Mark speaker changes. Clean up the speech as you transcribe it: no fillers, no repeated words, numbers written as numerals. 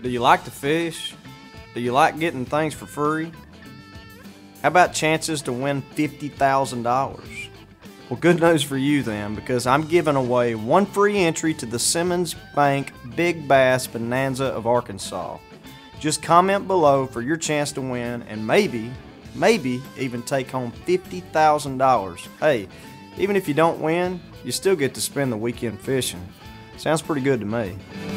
Speaker 1: Do you like to fish? Do you like getting things for free? How about chances to win $50,000? Well, good news for you then, because I'm giving away one free entry to the Simmons Bank Big Bass Bonanza of Arkansas. Just comment below for your chance to win and maybe even take home $50,000. Hey, even if you don't win, you still get to spend the weekend fishing. Sounds pretty good to me.